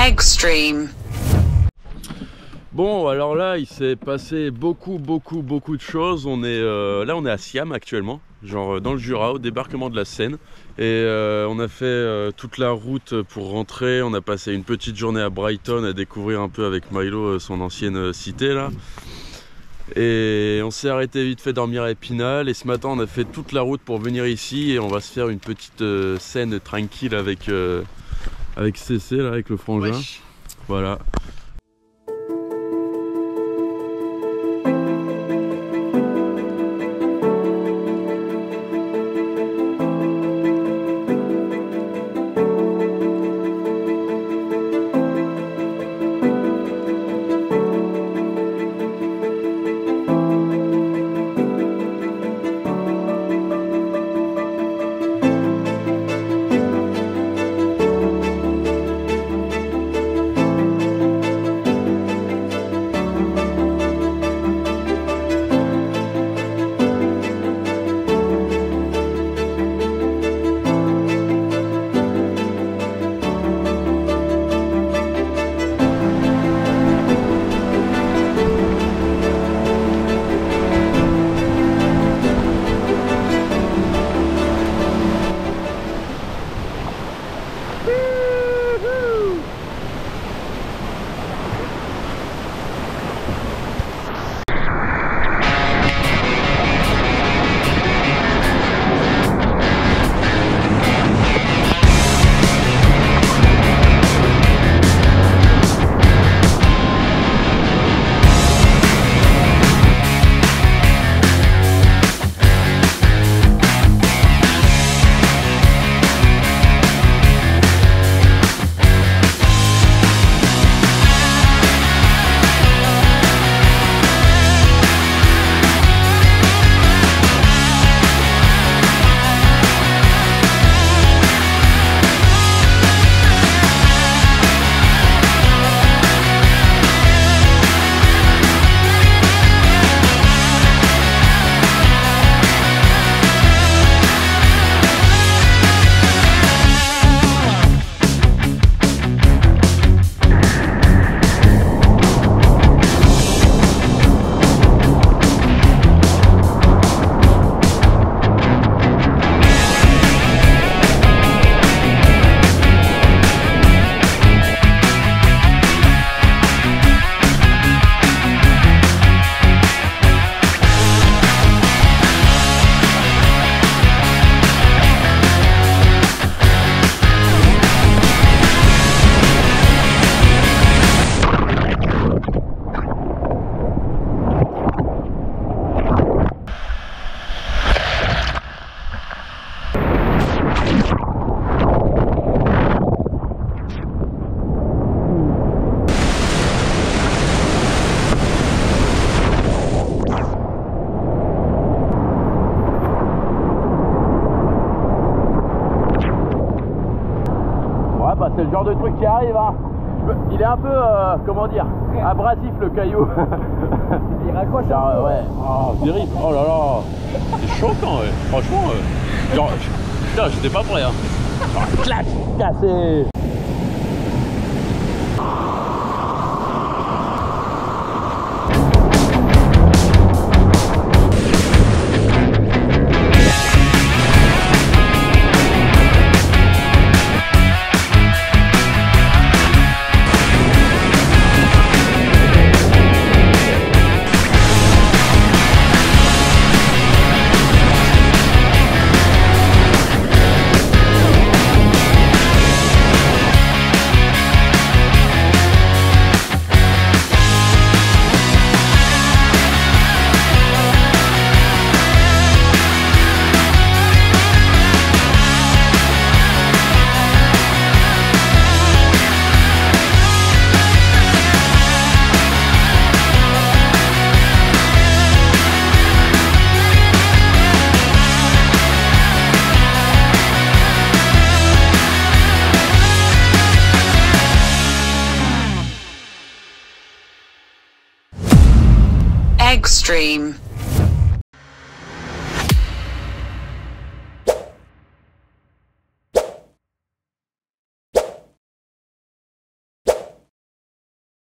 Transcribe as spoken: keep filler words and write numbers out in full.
Extreme. Bon, alors là, il s'est passé beaucoup, beaucoup, beaucoup de choses. On est euh, là, on est à Siam actuellement, genre dans le Jura, au débarquement de la Seine. Et euh, on a fait euh, toute la route pour rentrer. On a passé une petite journée à Brighton à découvrir un peu avec Milo euh, son ancienne cité là. Et on s'est arrêté vite fait dormir à Épinal. Et ce matin, on a fait toute la route pour venir ici. Et on va se faire une petite euh, scène tranquille avec euh, avec C C là, avec le frangin. Wesh. Voilà. C'est le genre de truc qui arrive, hein. Il est un peu, euh, comment dire, abrasif le caillou. Il raccroche. Ah, ouais. Oh, terrible. Oh là là. C'est choquant, ouais. Franchement, euh, genre, putain, j'étais pas prêt, hein. Genre, clac, cassé. Extreme.